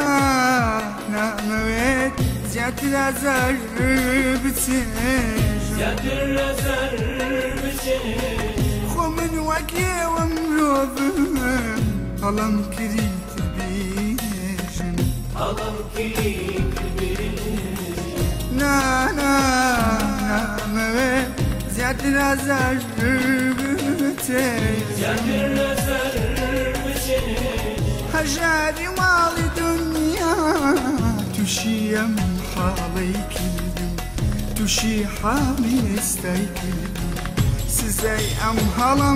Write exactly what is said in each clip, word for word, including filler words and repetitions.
ناموێت زیاتر ئازار بچێژم خۆ من وەک ئێوە مرۆڤم هەڵام کریت بێژم نا نا نامەوێت زیاتر ئازار بچێژم هەژاری ماڵی دنیا تووشی ئەم حاڵەی کردم تووشی حاڵی ئێستای کردم سزای ئەم هەڵم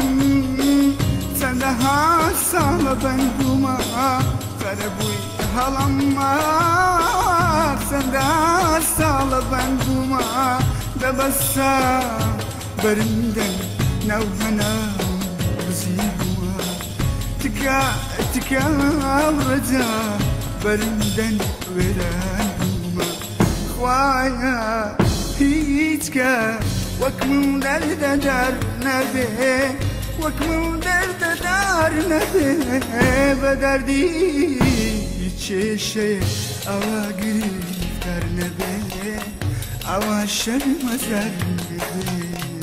چەندەها ساڵە بەندومە خەرەبووی هەڵەممە چەندەها ساڵە بەندومە دەبەستە بەرندەن ناو هەناو بزیبووە تکە تکە ڕەجا بەرندەن وێران بوومە خوایە هیچ کەس وەک من دەردەدار نەبێ وەک من دەردەدار نەبێ بە دەردی چێشەیە ئەوە گریفتار نەبێ ئەوە شەرمەزار نەبێ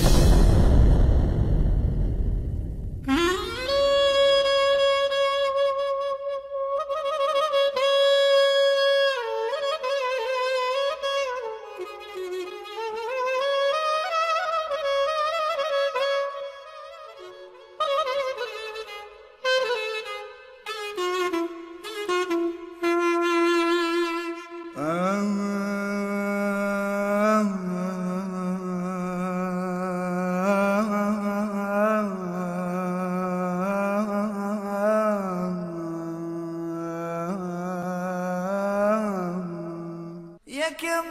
یەکەم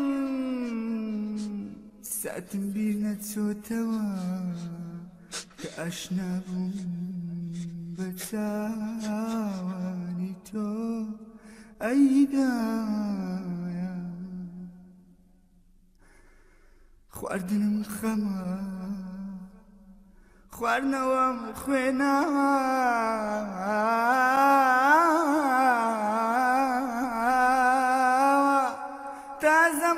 ساتم بیر نەچۆتەوە کە ئاشنا بووم بە چاوانی تۆ ئەیدایە خواردنم خەمە خواردنەوەم خوێنە تازە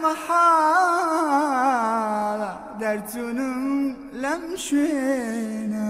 مەحاڵە دەرچوونم لەم شوێنە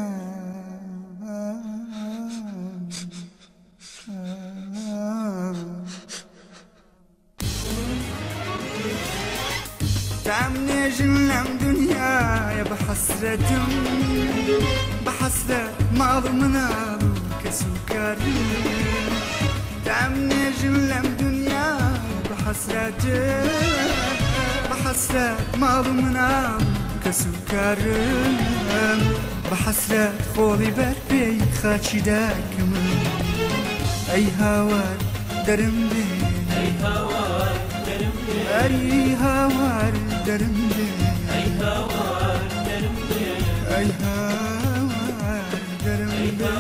تام نێژن لەم دنیاە بە حەسرەتم بە حەسرەت ماڵ مناڵ و کەس و کارم تام نێژن لەم دنیا بە حەسرەتم بە حەسرەت ماڵ مناڵ کەس و کارم بە حەسرەت خۆڵی بەر پێی خاچی داکەمە ئەی هاوار دەرم بێ ئەی هاوار دەرم بێ ئەی هاوار دەرم بێ ئەی هاوار دەرم بێ ئەی هاوار دەرم بێ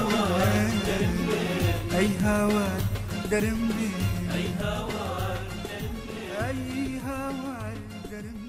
ئەی هاوار دەرم بێ ئەی هاوار دەرم بێ ئەی هاوار دەرم